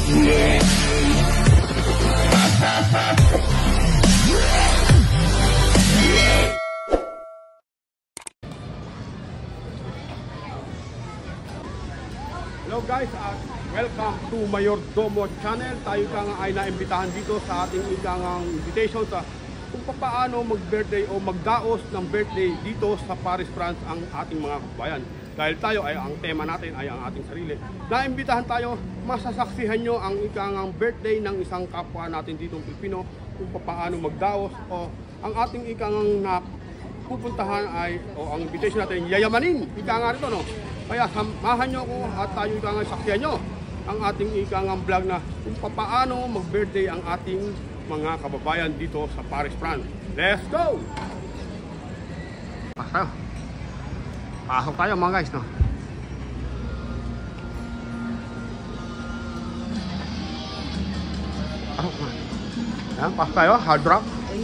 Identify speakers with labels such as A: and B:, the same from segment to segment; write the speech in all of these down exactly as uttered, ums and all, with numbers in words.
A: Hello guys, at welcome to Mayordomo Channel. Tayo ka nga ay naimbitahan dito sa ating ikangang invitation sa kung paano mag-birthday o magdaos ng birthday dito sa Paris, France ang ating mga kabayan. Dahil tayo ay ang tema natin ay ang ating sarili. Naimbitahan tayo, masasaksihan nyo ang ikangang birthday ng isang kapwa natin dito ng Pilipino kung paano magdaos o ang ating ikangang na pupuntahan ay o ang invitation natin yayamanin. Ika nga rito, no? Kaya samahan nyo ako at tayo ika nga saksihan nyo ang ating ika nga vlog na kung paano mag-birthday ang ating mga kababayan dito sa Paris, France. Let's go! Pasok tayo. Pasok tayo mga guys, no? Pasok na. Ayan, pasok tayo. Hard rock.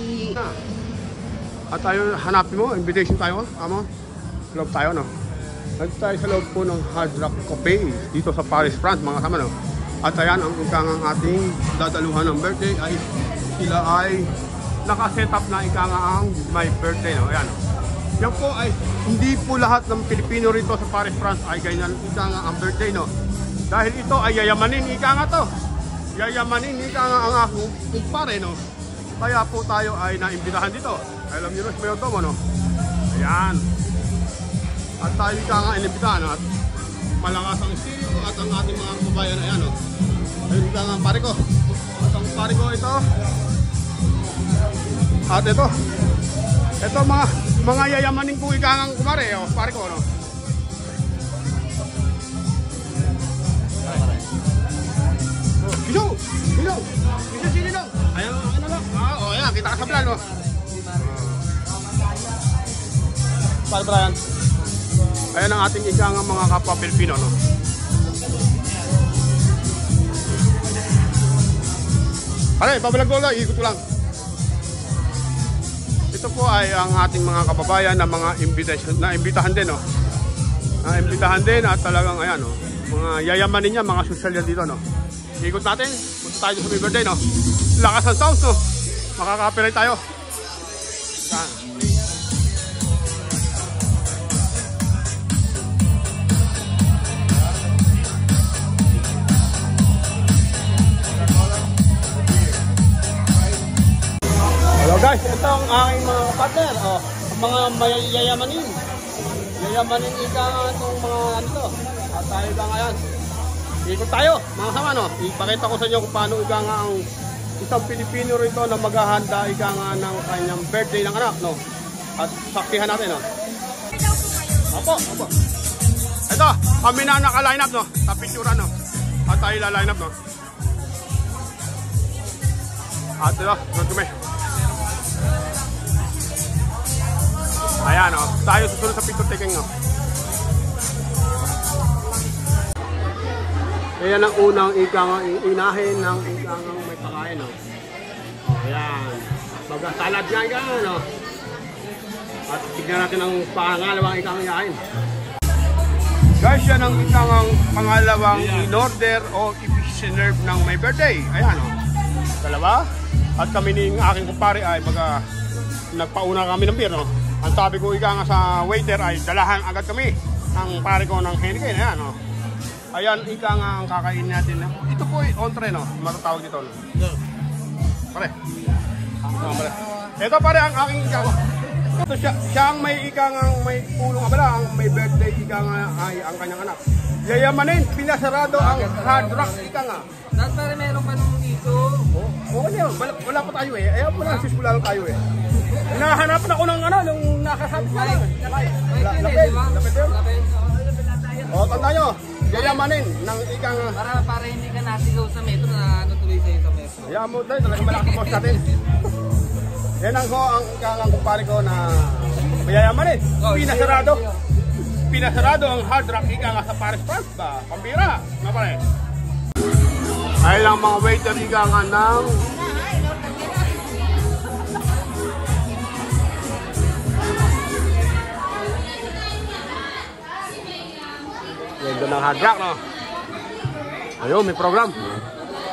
A: At tayo hanapin mo, invitation tayo. Tama? Loob tayo, no? At tayo sa loob po ng Hard Rock Cafe dito sa Paris, France, mga kasama, no? At ayan, ang ikangang ating dadaluhan ng birthday ay sila ay nakaset up na ikangang my birthday, no? Ayan, no? Yan po ay hindi po lahat ng Pilipino rito sa Paris, France ay ganyan ikangang ang birthday, no? Dahil ito ay yayamanin ikanga to. Yayamanin ikanga ang aking kumpare, no? Kaya po tayo ay naimbitahan dito. Alam nyo na si Mayordomo, no? Ayan. At tayo ka nga inimbitahan at malakas ang stereo at ang ating mga kababayan. Ayan, no? Ayun ka nga ang pare ko. At ang pare ko ito. At ito. Ito mga mga yayamanin ko ika nga kumare. O, pare ko, no? Giso! Giso! Giso sili lang! Ayan, ayan na lang. Ah, o, ayan. Kita ka sa plan, no? Pare Brian. Ayan ang ating ikangang mga kapwa Pilipino, no? Pare, pabalag ko lang, ikot ko lang. Ito po ay ang ating mga kababayan na mga invitation, na imbitahan din, no? Na imbitahan din at talagang, ayan, no? Mga yayamanin niya, mga social yan dito, no? Ikot natin, punta tayo sa birthday, no? Lakas ang sounds, no? Makaka-copyright tayo. Saan? Hello guys, ito ang aking mga partner, oh, mga yayamanin. Yayamanin ika nga itong mga ano to. At tayo ka ngayon. Ikot tayo, mga sama, no? Ipakita ko sa inyo kung paano ika nga ang isang Pilipino rito na maghahanda ika nga ng kanyang birthday ng anak, no? At saksihan natin, no? Opo, opo. Ito, kami na naka-line up, no? Sa picture, no? At tayo la-line up, no? At ito, doon kami. Ayan, o. Tayo susunod sa picture taking, no. Ayan ang unang ikangang inahin ng ikangang may pakain, no. O, ayan. Magkasalad nga ikangang, no. At tignan natin ang pangalawang ikangang inahin. Guys, yan ang ikangang pangalawang in-order o i-serve ng may birthday. Ayan, o. Dalawa. At kami ni aking kumpare ay baga nagpauna kami ng beer, no. Ang sabi ko ika nga sa waiter ay dalahan agad kami ang pare ko ng Heineken. Ayan, no? Ayan, ika nga ang kakainin natin. Ito po ay entre, no? Matatawag dito, no? Pare. No, pare. Ito pare ang aking ika. Ito siya, siya ang may ika nga may pulong abala, ang may birthday ika nga ay ang kanyang anak. Yayamanin, pinasarado ang Hard Rock ika nga.
B: Dahil pare meron pa nung dito.
A: Oo, oh, wala, wala, wala pa tayo eh. Ayaw wala, sismula lang tayo eh. Hinahanapan ako ng ano, nung nakasabi ko lang. Lapit, lapit yun. O, tanda nyo, yayamanin ng ikang...
B: Para, para hindi ka nasigaw sa metro na ano tuloy sa'yo sa metro.
A: Hayaan mo tayo, talagang malakas ang boss natin. Yan ang ko, ang ikangang kumpare ko na yayamanin. Pinasarado. Pinasarado ang Hard Rock ika nga sa Paris, France ba? Pambira, nga pare. Ay lang mga waiter ika nga ng... Ganda ng Hard Rock, no? Ayun, may program.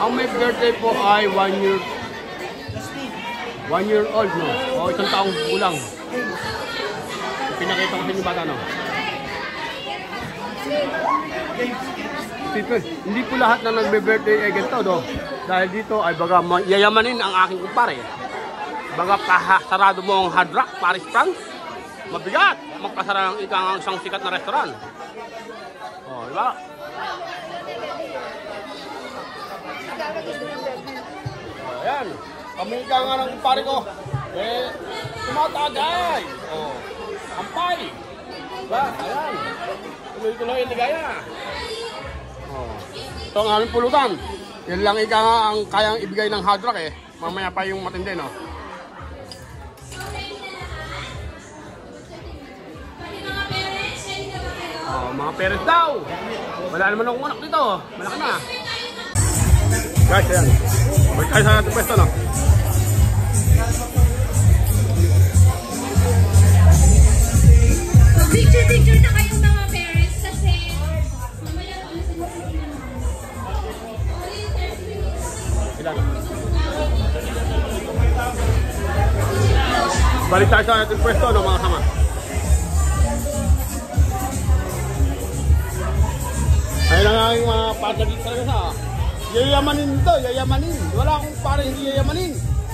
A: Ang may birthday po ay one year one year old, no? O isang taong gulang. Pinakita ko sa inyo bata, no? Dito, hindi po lahat na nagbe-birthday ay ganito, no? Dahil dito ay baga yayamanin ang aking kumpare. Baga kahasarado mo ang Hard Rock, Paris, France. Mabigat! Magpasara ng ikang isang sikat na restaurant. O, di ba? Ayan. Kami ka nga ng kumpare ko. Eh, tumatagay. O, ampay. Diba? Ayan. Tuloy-tuloy yung ligaya. O, ito ang aming pulutan. Yan lang ika nga ang kayang ibigay ng Hard Rock eh. Mamaya pa yung matindi, no? Oh, mga parents daw. Wala naman akong anak dito. Malaki na. Guys, ayan. Balik tayo sa ating pwesto, no?
C: Picture-picture na kayong mga parents kasi
A: Ilan? Balik tayo sa ating pwesto, no, mga kasama? Ayun ang aking mga partner dito talaga sa yayamanin to, yayamanin. Wala akong para hindi yayamanin.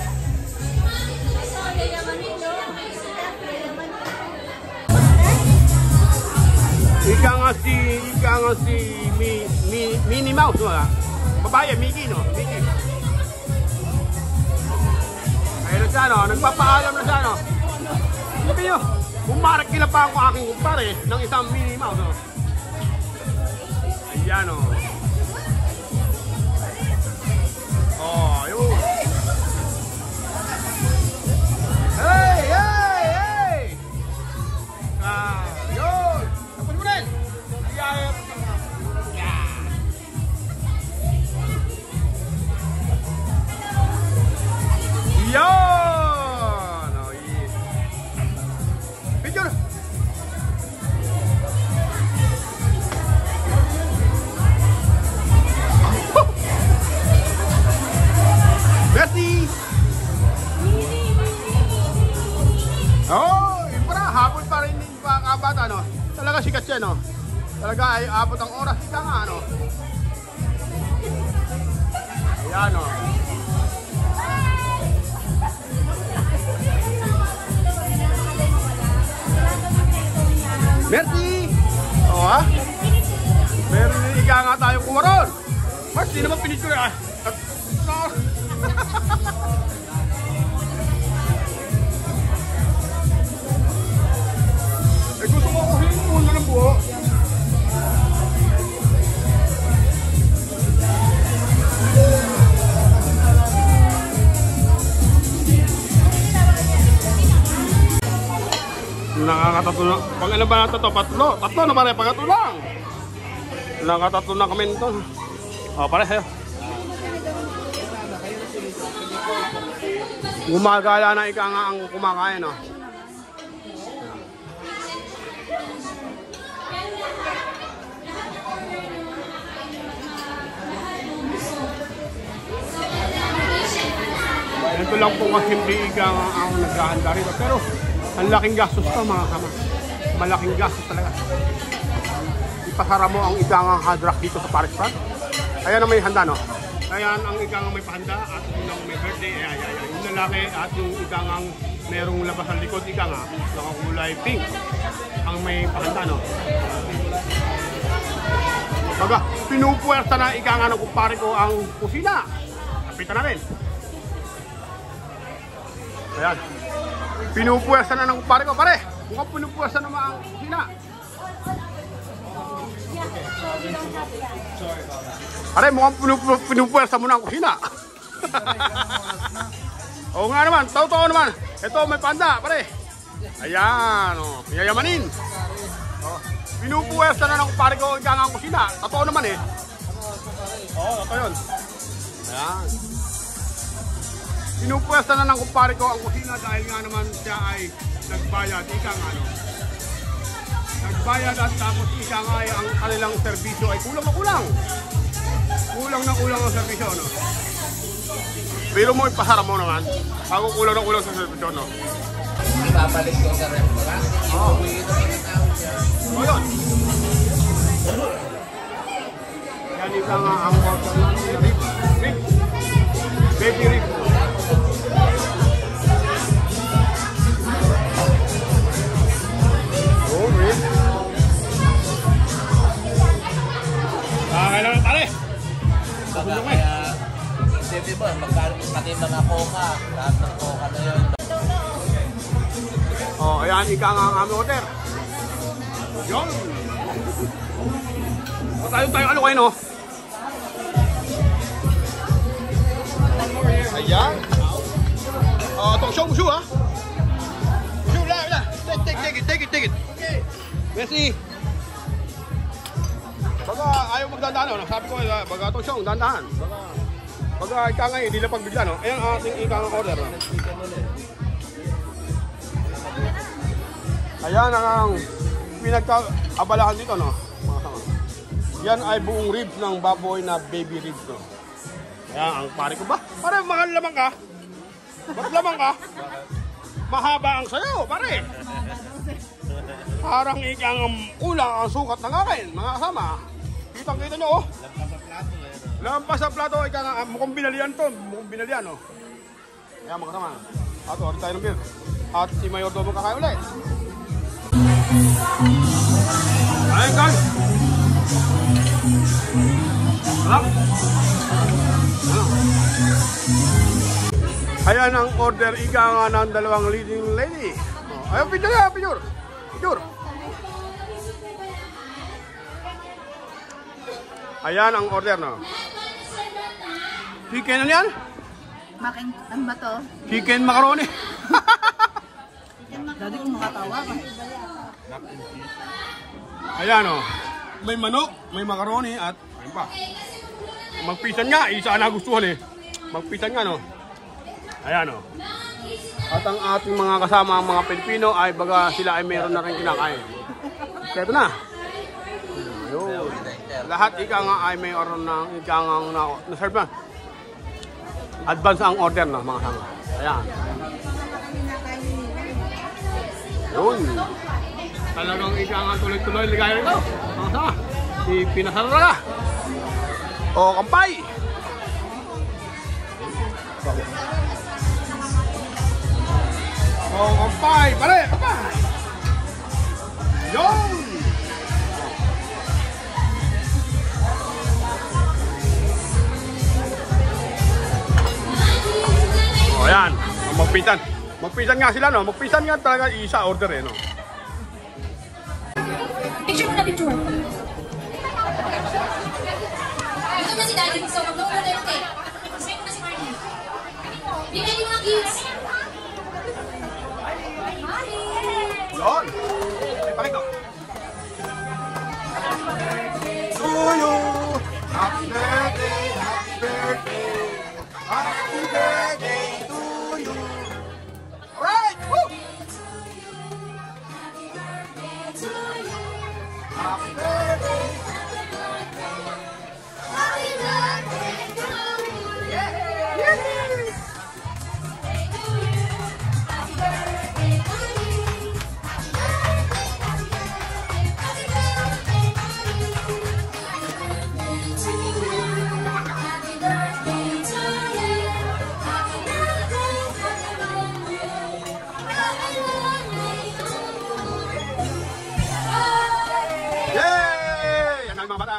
A: Ika nga si, ika nga si Mi, Mi, Minnie Mouse, no? Babae, Mickey, no? Mickey. Ayun na siya, no? Nagpapaalam na siya, no? Sabi nyo, bumarak kila pa ako aking kumpare ng isang Minnie Mouse, no? Ayan, o. Oh, yun. Hey, hey, hey! Ah, yun! Tapos mo rin! Ayan! Yan! Yan! Oh, yeah. Picture! Merci! Oh, yun para, hapon pa rin yung mga kabata, no? Talaga sikat siya, no? Talaga ay abot ang oras siya nga, no? Ayan, no? Merci! Oo, ha? Meron din ika nga tayo kumaron. Mas, di naman pinicture, ah. Eh, gusto ko kuhin muna ng buho. Nakakatatlo na. Pag ano ba natin ito? Patlo. Tatlo na pare. Pagkatlo lang. Nakatatlo na kami nito. O, pare sa'yo. Gumagala na ika nga ang kumakain, no? Ito lang po kasi hindi ika nga ako naghahanda rito. Pero ang laking gastos to, mga kama. Malaking gastos talaga. Ipasara mo ang ika nga Hard Rock dito sa Paris, France. Ayan na may handa, no? Ayan ang ika nga may pahanda at yung may birthday. Ayan, ayan, ayan. Yung lalaki at yung ika nga merong labas ang likod, ika nga nakakulay pink. Ang may pahanda, no? Baga, pinupuwersa na ika nga ng kumpare ko ang kusina. Kapitan namin. Ayan. Pinupuwersa na ng kumpare ko. Pare, mukhang pinupuwersa naman ang kusina. Pare, mukhang pinupuwersa mo na ang kusina. Oo nga naman, totoo naman. Ito, may panda, pare. Ayan, o. Yayamanin. O, pinupuwersa na ng kumpare ko ang kusina. Totoo naman eh. Oo, totoo yun. Ayan. Pinupuwersa na ng kumpare ko ang kusina dahil nga naman siya ay nagbayad. Ika nga, no? Nagbayad at tapos ika nga ay ang kanilang serbisyo ay kulang na kulang. Kulang na kulang ang servisyo, no? Pero mo ipasara mo naman. Ako kulang na kulang sa servisyo, no?
B: Ipapalit ko sa restaurant.
A: Oo. O yun. Yan isa nga ang order ng rib. Rib. Baby rib. Oh, rib. Ah, kailangan pare.
B: Baga kaya, isipin mo, magkano pati mga coca, lahat ng coca na yun.
A: Oh, ayan, ika nga ang aming order. Yun. O, tayo tayo ano kayo, no? Ayan. Oh, itong show mo show, ha? Show, la, la. Take, take, take it, take it, take it. Okay. Messi. Baga, ayaw magdandaan, no? Sabi ko, baga itong show, dandahan. Baga, baga ika nga, hindi lang pagbigla, no? Ayan ang ating ika nga order, no? Ayan ang pinagkaabalahan dito, no? Mga sama. Yan ay buong ribs ng baboy na baby ribs, no? Ayan, ang pare ko ba? Pare, mahal lamang ka? Ba't lamang ka? Mahaba ang sayo, pare. Parang ikang ulang ang sukat ng akin, mga kasama. Kitang-kita nyo, oh. Lampas sa plato, ika nga, mukhang binalian to, mukhang binalian, oh. Ayan, mga kasama. Ato, orin tayo ng beer. At si Mayor Domo kakain ulit. Ayan, guys. Sarap. Ayan ang order ika nga ng dalawang leading lady. Oh, ayun, picture na, picture. Picture. Ayan ang order, no? Chicken ano yan?
D: Making, ano ba to?
A: Chicken macaroni.
D: Dati kong makatawa ka.
A: Ayan, oh. May manok, may macaroni at ayun pa. Magpisan nga, isa na gustuhan eh. Magpisan nga, no? Ayan, oh. At ang ating mga kasama, ang mga Pilipino, ay baga sila ay meron na rin kinakain. Kaya ito na. Ayun. Lahat ika nga ay mayroon ng ika nga na, na-serve na. Advance ang order na, mga kasama. Ayan. Ayun. Talagang ika nga tuloy-tuloy ligaya rito. Mga kasama. Ipinasarara ka. O, kampay. O, kampay. Pare, kampay. Yun. O, ayan. Magpisan. Magpisan nga sila, no? Magpisan nga talaga isa order, eh, no?
C: Picture mo na, picture. Ito na si Daddy, so mag-look na yung cake. Send mo na si Marnie. Bigyan niyo mga kids.
A: Yun. Pakito. To you. Happy birthday, happy birthday. Happy birthday to you. Alright, woo! Happy birthday.
C: Happy birthday to you.
A: Yeah.
C: Happy birthday to you. Happy birthday to you. Happy birthday to you. Happy birthday, happy birthday. Happy birthday to you.
A: Yay! Yan ang mga bata.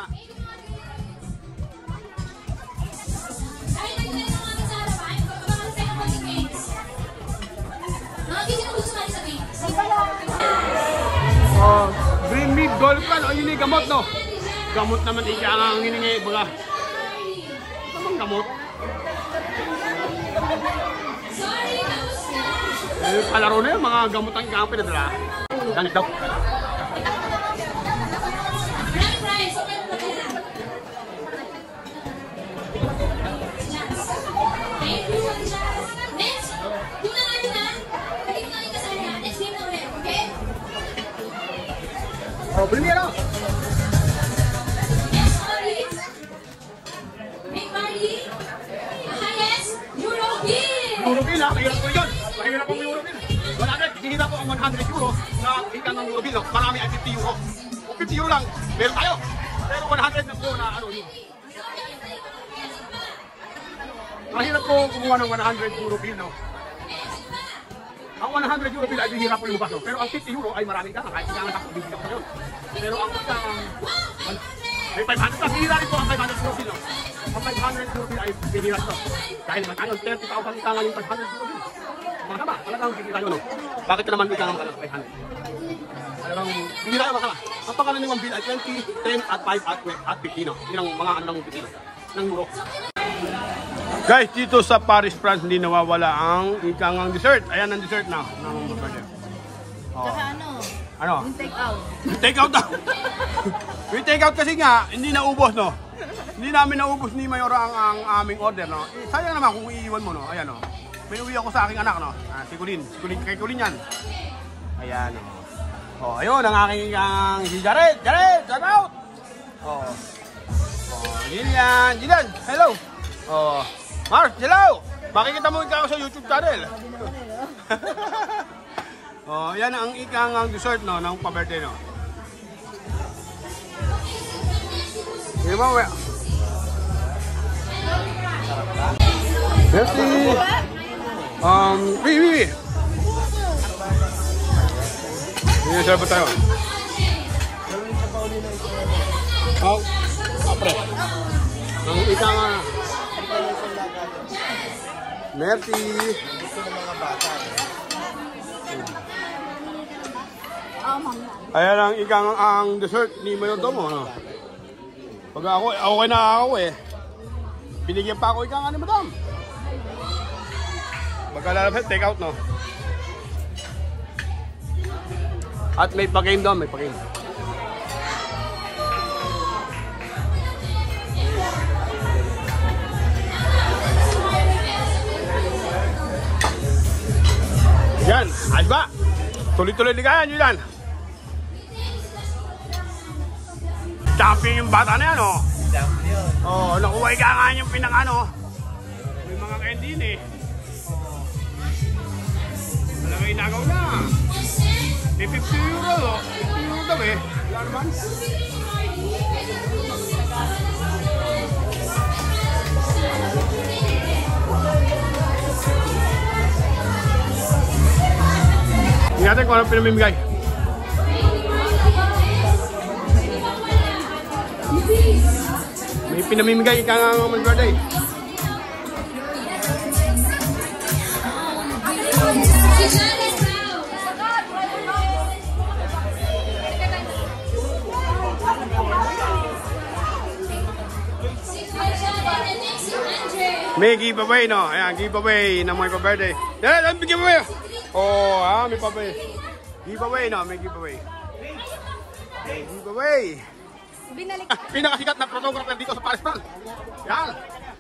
C: Ay, nagdala ng mga sa harapan. Pagkabakan sa mga games. Mga games na gusto natin sabihin.
A: Oh, green meat golf plan. O, yun yung gamot, no? Gamot naman ika ang hiningi. Baga. Ito bang gamot?
C: Sorry, kamusta?
A: Eh, palaro na yun. Mga gamot ang ika ang pinadala. Ganit daw.
C: Maraming prize. So, meron na kayo. Thank you, Chance. Next, yung na natin na. Hindi ko natin kasama na. Next game na ulit, okay?
A: Oh, bili mo yan, oh.
C: Next, please.
A: one hundred euro na ika ng euro bill, no? Marami ay fifty euro. fifty euro lang, meron tayo. Pero one hundred na po na ano yun. Mahirap po kumuha ng one hundred euro bill, no? Ang one hundred euro bill ay bihira po lumabas, no? Pero ang fifty euro ay marami ka, kahit kailangan ako bibigyan ko yun. Pero ang pagka, may five hundred pa, bihira rin po ang five hundred euro bill, no? Ang five hundred euro bill ay bihira ito. Dahil naman tayo, thirty thousand ika nga yung five hundred euro bill. Mga tama, talagang bihira yun, no? Bakit ka naman ika nga ng five hundred? Talagang bihira yun, mga ang pangkaraniwang bill ay twenty, ten, at five, at fifty, no? Yun ang mga ano ng fifty, no? Ng euro. Guys, dito sa Paris, France, hindi nawawala ang ikangang dessert. Ayan ang dessert na. Ng burger. Oh.
D: Tsaka ano?
A: Ano?
D: Yung take out.
A: Take out daw. Yung take out kasi nga, hindi naubos, no? Hindi namin naubos ni Mayora ang, ang aming order, no? Eh, sayang naman kung iiwan mo, no? Ayan, no? May uwi ako sa aking anak, no? Ah, si Kulin. Si Kulin, kay Kulin yan. Ayan, no? Oh, ayun, ang aking ikangang si Jared. Jared, shout out! Oh. Oh, Jillian. Jillian, hello. Oh. Mars, hello! Makikita mo ikaw sa YouTube channel. Oh, yan ang ikangang dessert, no, ng pa-birthday, no. Di ba, we? Merci. Um, wi, wi, wi. Ini siya ba tayo? Oh, apre. Ang ikangang Merci.
B: Gusto ng mga bata.
A: Ayan ang ikang ang dessert ni Mayor Tomo, no? Pag ako, okay na ako eh. Binigyan pa ako ikang ano, madam. Pagkalalapit, take out, no? At may pa-game doon, may pa-game. Yan, ayos ba? Tuloy-tuloy ligayan nyo yan. Champion yung bata na yan, oh.
B: Champion.
A: Oh, nakuha ka nga yung pinang-ano. May mga kendin eh. Oh. Alam mo, inagaw na. May fifty euro, oh. fifty euro daw eh. Wala naman. Hindi natin kung anong pinamimigay. May pinamimigay ika nga ng birthday. May giveaway, no? Ayan, giveaway ng mga pa-birthday. Ayan, may giveaway! Oh, ah, may pa-birthday. Giveaway, no? May giveaway. May giveaway.
D: Binalik.
A: Ah, pinakasikat na photographer dito sa Paris, France. Yan.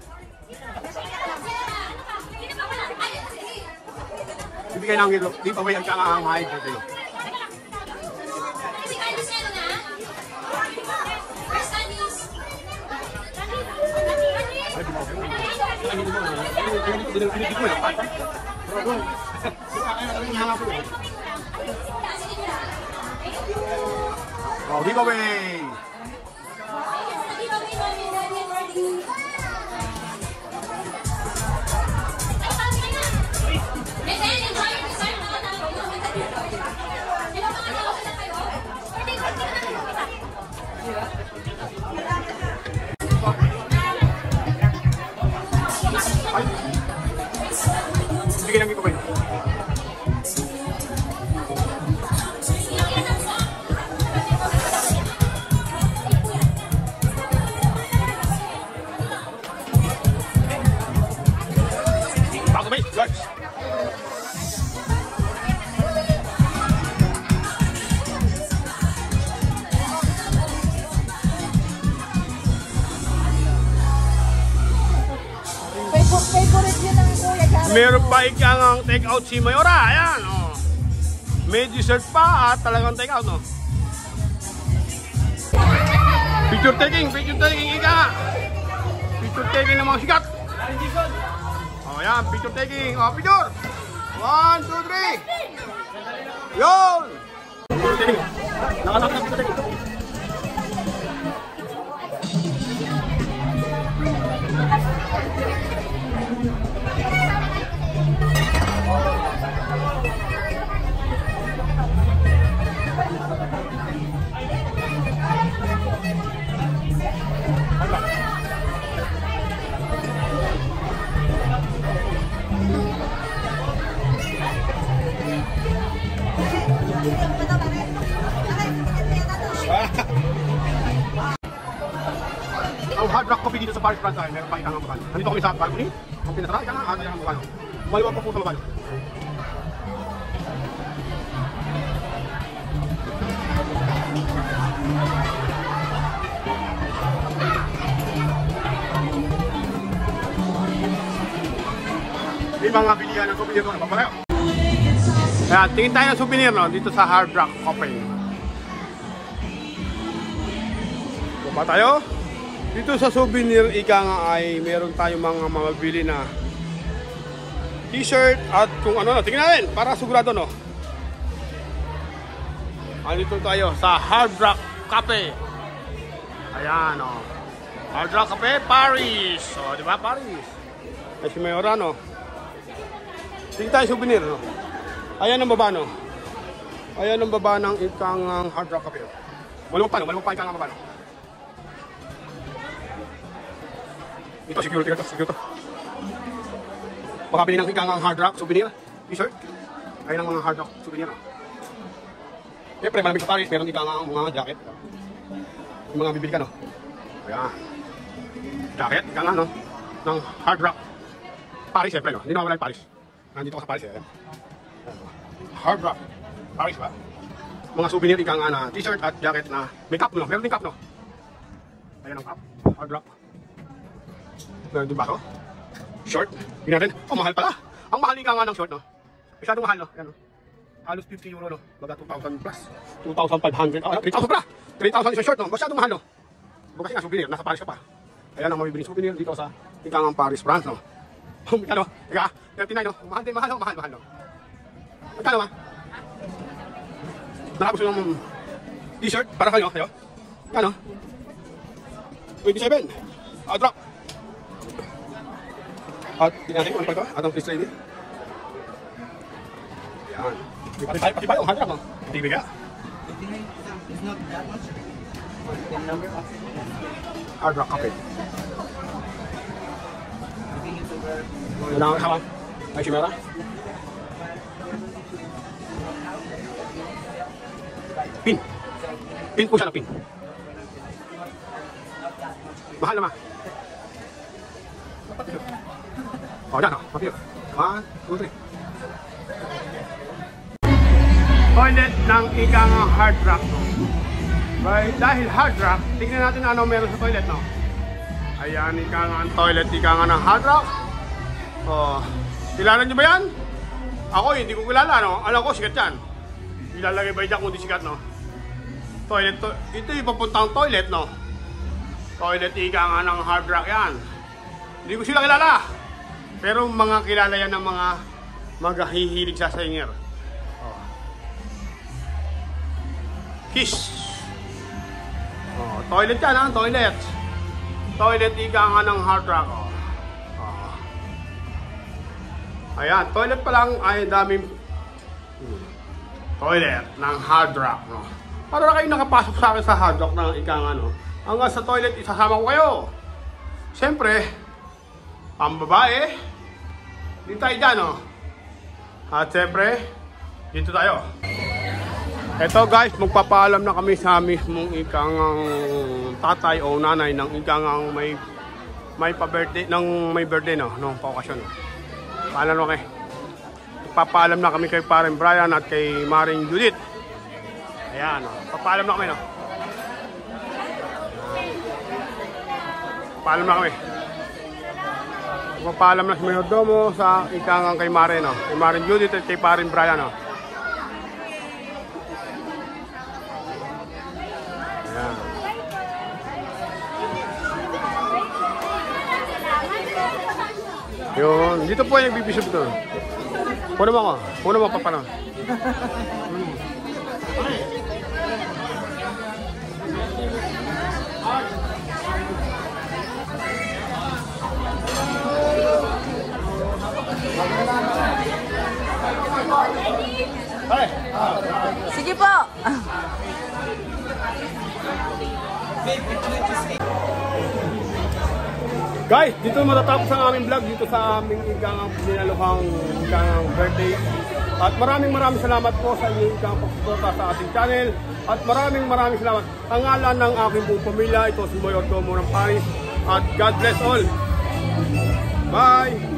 A: Ibigay ng giveaway ang kang high birthday. Oh, giveaway! Bigyan lang giveaway. Bago ba? Guys!
D: Favorite yun ng Kuya Jared.
A: Meron pa ikang take out si Mayora. Ayan, oh. May dessert pa at talagang take out, no? Picture taking, picture taking ika. Picture taking ng mga sikat. Oh, ayan, picture taking. Oh, picture. One, two, three. Yun! Nakasakit na dito. Ang Hard Rock Coffee dito sa Paris, France ay meron pa ikang ang mabalo. Nandito kami sa balcony. Ang pinasara, ikang ang ang mabalo. Maliwag pa po sa mabalo. May mga bilihan ng souvenir doon. Papalayo. Kaya tingin tayo ng souvenir no, dito sa Hard Rock Coffee. Baba tayo. Dito sa souvenir, ika nga ay meron tayong mga mabili na t-shirt at kung ano. Tingnan natin para sigurado no. Andito tayo sa Hard Rock Cafe. Ayan o. Hard Rock Cafe, Paris. O, di ba Paris? Ay si Mayora no. Tingnan tayo souvenir no. Ayan ang baba no. Ayan ang baba ng ikang Hard Rock Cafe. Maluwag pa no, maluwag pa ikang baba no. Ito security ito, security. Pakabili ng ikang Hard Rock souvenir, t-shirt. Ayan ang mga Hard Rock souvenir. Siyempre, malamig sa Paris, meron ikang mga jacket. Yung mga bibili ka, no? Ayan. Jacket, ikang ano, ng Hard Rock. Paris, siyempre, no? Hindi na mawala yung Paris. Nandito ka sa Paris, eh. Hard Rock. Paris ba? Mga souvenir, ikang na t-shirt at jacket na may cup, no? Meron din cup, no? Ayan ang cup. Hard Rock. Meron din ba ito? Short. Tingnan natin. Oh, mahal pala. Ang mahal nga nga ng short, no? Masyadong mahal, no? Ayan, no? Halos fifty euro, no? Baga two thousand plus. two thousand five hundred. Oh, three thousand pala. three thousand isang short, no? Masyadong mahal, no? Kasi nga, souvenir. Nasa Paris ka pa. Ayan ang mabibili souvenir dito sa ikang Paris, France, no? Ano? Ika, thirty-nine, no? Mahal din, mahal, no? Mahal, mahal, no? Magkano, ma? Nakagusto ng t-shirt para kayo, kayo? Ano? twenty-seven. Hard Rock. At pinatay ko ano pa ito? Atong Chris Lady. Yan. Pati tayo, pati tayo. Hard Rock, no? T V ka?
B: It's not that much.
A: Hard Rock, okay. Wala nga kasama. Ay, Shimera. Pin. Pin po siya na pin. Mahal naman. O, dyan o. Mapil. One, two, three. Toilet ng ikang Hard Rock. By, dahil Hard Rock, tingnan natin ano meron sa toilet, no? Ayan, ikang ang toilet, ikang ng Hard Rock. O, kilala nyo ba yan? Ako, hindi ko kilala, no? Alam ko, sikat yan. Ilalagay ba dyan kung di sikat, no? Toilet, to ito yung papuntang toilet, no? Toilet, ikang ng Hard Rock yan. Hindi ko sila kilala. Pero mga kilala yan ng mga maghihilig sa singer. Oh. Kiss. Oh, toilet yan ha, toilet. Toilet ika nga ng Hard Rock. Oh. Oh. Ayan, toilet pa lang ay daming hmm. toilet ng Hard Rock. No? Para na kayo nakapasok sa akin sa Hard Rock ng ika nga, no? Hanggang sa toilet, isasama ko kayo. Siyempre, ang babae, dito tayo dyan, no? At siyempre, dito tayo. Eto guys, magpapaalam na kami sa mismong ikang tatay o nanay ng ikang may may pa-birthday, ng may birthday, no? Nung pa-okasyon. Paalam na kami. Magpapaalam na kami kay Paring Brian at kay Maring Judith. Ayan, no? Papaalam na kami, no? Paalam na kami. Magpapaalam na si Mayordomo sa ikangang kay Mare, no? Kay Maring Judith at kay Paring Brian, no? Ayan. Yun. Dito po yung bibisip doon. Puno mo ako. Puno mo pa pa na.
D: Sige po.
A: Guys, dito matatapos ang aming vlog dito sa aming ikangang dinaluhang ikangang birthday. At maraming maraming salamat po sa inyong ikangang pagsuporta sa ating channel. At maraming maraming salamat. Ang ngalan ng aking buong pamilya, ito si Boy Ortomo ng Paris. At God bless all. Bye!